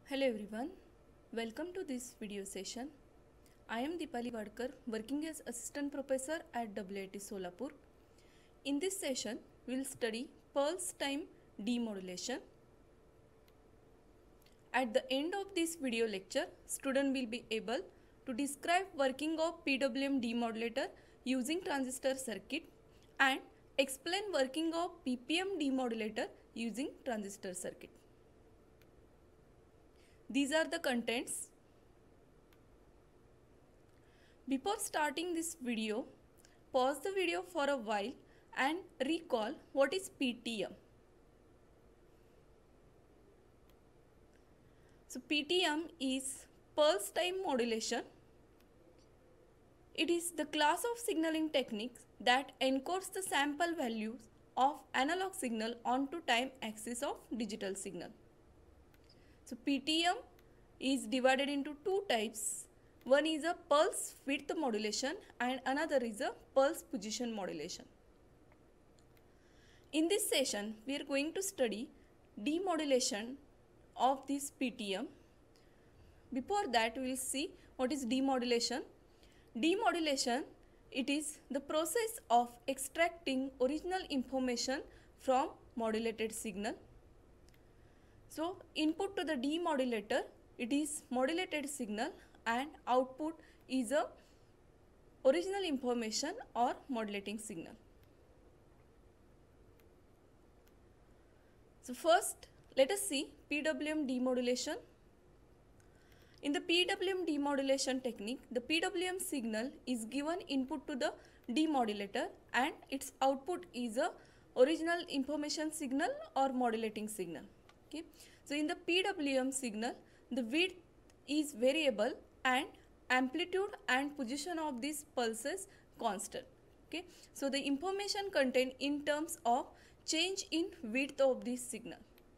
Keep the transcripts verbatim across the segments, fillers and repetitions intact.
Hello everyone, welcome to this video session. I am Dipali Wadkar, working as Assistant Professor at W I T Solapur. In this session, we will study pulse time demodulation. At the end of this video lecture, student will be able to describe working of P W M demodulator using transistor circuit and explain working of P P M demodulator using transistor circuit. These are the contents. Before starting this video, pause the video for a while and recall what is P T M. So P T M is pulse time modulation. It is the class of signaling techniques that encodes the sample values of analog signal onto time axis of digital signal. So P T M is divided into two types. One is a pulse width modulation and another is a pulse position modulation. In this session, we are going to study demodulation of this P T M. Before that, we will see what is demodulation. Demodulation, it is the process of extracting original information from modulated signal. So, input to the demodulator, it is modulated signal and output is a original information or modulating signal. So, first let us see P W M demodulation. In the P W M demodulation technique, the P W M signal is given input to the demodulator and its output is a original information signal or modulating signal. Okay. So in the P W M signal, the width is variable and amplitude and position of these pulses constant. Okay. So the information contained in terms of change in width of this signal.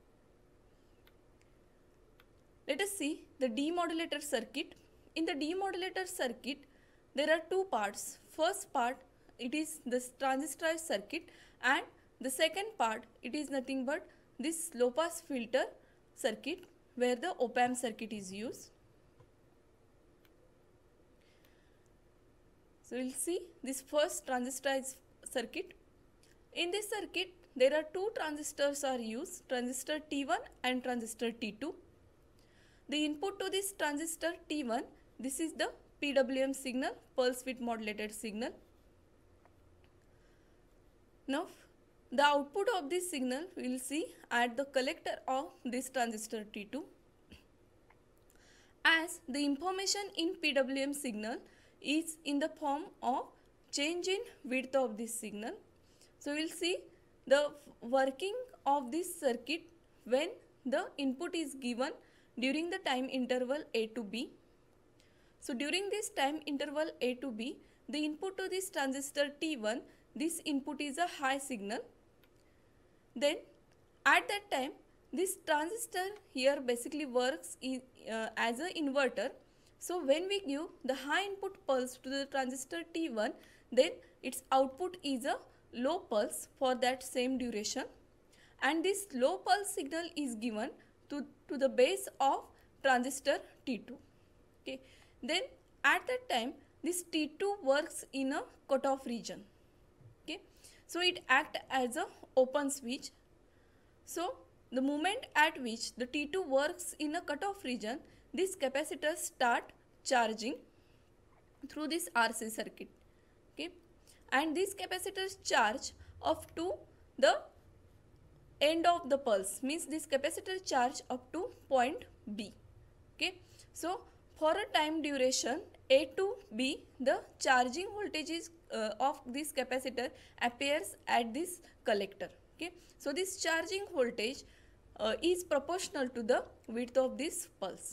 Let us see the demodulator circuit. In the demodulator circuit, there are two parts. First part, it is the transistorized circuit, and the second part, it is nothing but this low pass filter circuit where the op-amp circuit is used. So we will see this first transistorized circuit. In this circuit, there are two transistors are used, transistor T one and transistor T two. The input to this transistor T one, this is the P W M signal, pulse width modulated signal. Now, the output of this signal we will see at the collector of this transistor T two. As the information in P W M signal is in the form of change in width of this signal. So we will see the working of this circuit when the input is given during the time interval A to B. So during this time interval A to B, the input to this transistor T one, this input is a high signal. Then at that time, this transistor here basically works in, uh, as an inverter. So when we give the high input pulse to the transistor T one, then its output is a low pulse for that same duration, and this low pulse signal is given to, to the base of transistor T two. Okay. Then at that time, this T two works in a cutoff region. Okay. So it acts as a open switch. So the moment at which the T two works in a cutoff region, this capacitor start charging through this R C circuit. Okay. And these capacitors charge up to the end of the pulse, means this capacitor charge up to point B. Okay. So for a time duration A to B, the charging voltages uh, of this capacitor appears at this collector. Okay. So this charging voltage uh, is proportional to the width of this pulse.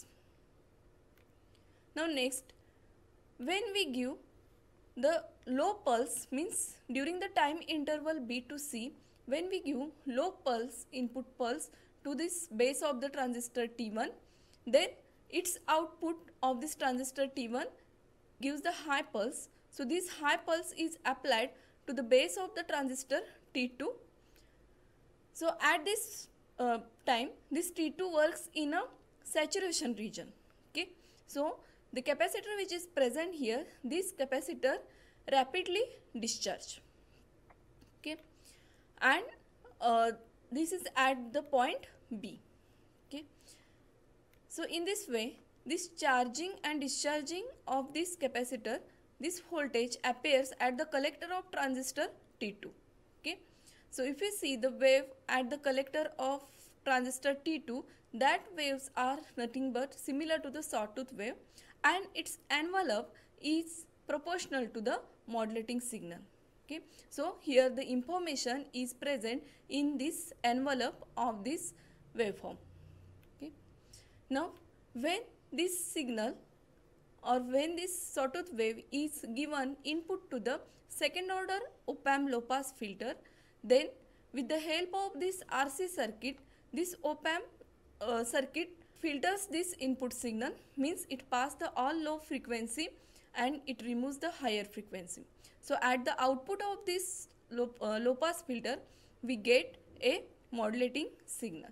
Now next, when we give the low pulse, means during the time interval B to C, when we give low pulse input pulse to this base of the transistor T one, then its output of this transistor T one gives the high pulse. So this high pulse is applied to the base of the transistor T two. So at this uh, time, this T two works in a saturation region. Okay, so the capacitor which is present here, this capacitor rapidly discharge. Okay, and uh, this is at the point B. Okay, so in this way, this charging and discharging of this capacitor, this voltage appears at the collector of transistor T two. Okay, so if you see the wave at the collector of transistor T two, that waves are nothing but similar to the sawtooth wave, and its envelope is proportional to the modulating signal. Okay, so here the information is present in this envelope of this waveform. Okay, now when this signal or when this sawtooth wave is given input to the second order op-amp low pass filter, then with the help of this R C circuit, this op-amp uh, circuit filters this input signal, means it passes the all low frequency and it removes the higher frequency. So at the output of this low, uh, low pass filter, we get a modulating signal.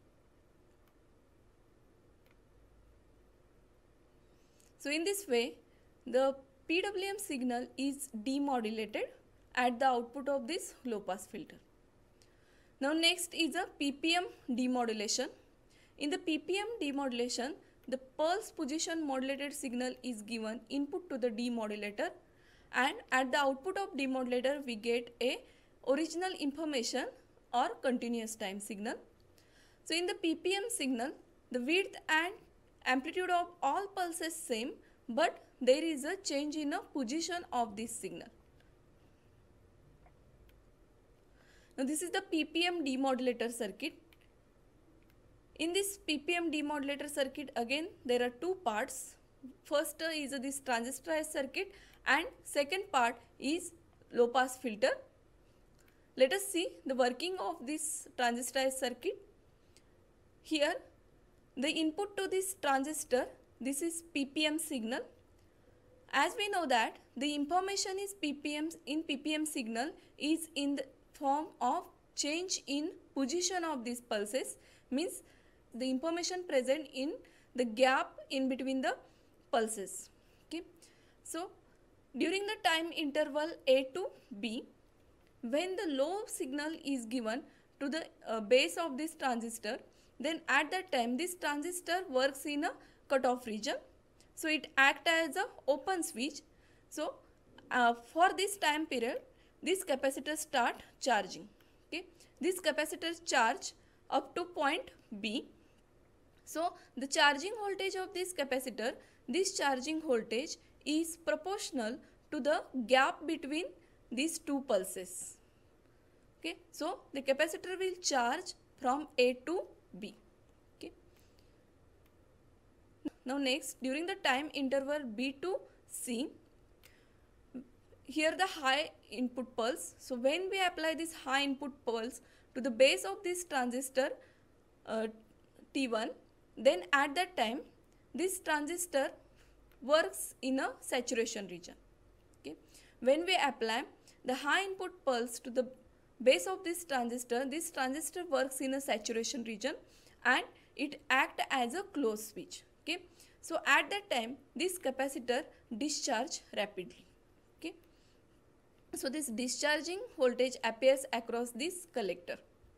So in this way, the P W M signal is demodulated at the output of this low pass filter. Now next is a P P M demodulation. In the P P M demodulation, the pulse position modulated signal is given input to the demodulator, and at the output of demodulator we get a original information or continuous time signal. So in the P P M signal, the width and amplitude of all pulses same, but there is a change in a position of this signal. Now this is the P P M demodulator circuit. In this P P M demodulator circuit, again there are two parts. First is this transistorized circuit and second part is low pass filter. Let us see the working of this transistorized circuit. Here the input to this transistor, this is P P M signal. As we know that the information is P P M in P P M signal is in the form of change in position of these pulses, means the information present in the gap in between the pulses. Okay, so during the time interval A to B, when the low signal is given to the uh, base of this transistor, then at that time this transistor works in a cutoff region, so it acts as a open switch. So uh, for this time period, this capacitor start charging. Okay, this capacitor charge up to point B. So the charging voltage of this capacitor, this charging voltage is proportional to the gap between these two pulses. Okay, so the capacitor will charge from A to B. Okay. Now next, during the time interval B to C, here the high input pulse. So when we apply this high input pulse to the base of this transistor uh, T one, then at that time this transistor works in a saturation region. Okay, when we apply the high input pulse to the base of this transistor, this transistor works in a saturation region and it acts as a closed switch. Okay, so at that time this capacitor discharge rapidly. Okay, so this discharging voltage appears across this collector.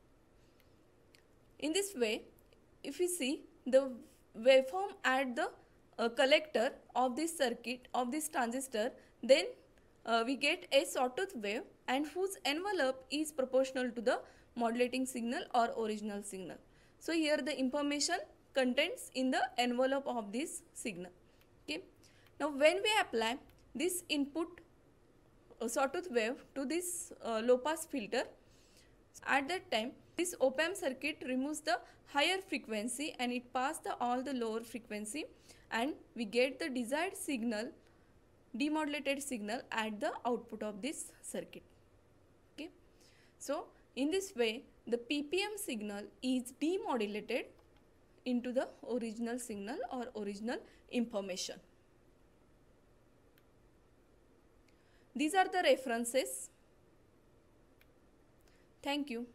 In this way, if we see the waveform at the uh, collector of this circuit of this transistor, then uh, we get a sawtooth wave and whose envelope is proportional to the modulating signal or original signal. So here the information contains in the envelope of this signal. Okay, now when we apply this input uh, sawtooth wave to this uh, low pass filter, at that time this op-amp circuit removes the higher frequency and it passes the all the lower frequency, and we get the desired signal, demodulated signal at the output of this circuit. Okay, so in this way the P P M signal is demodulated into the original signal or original information. These are the references. Thank you.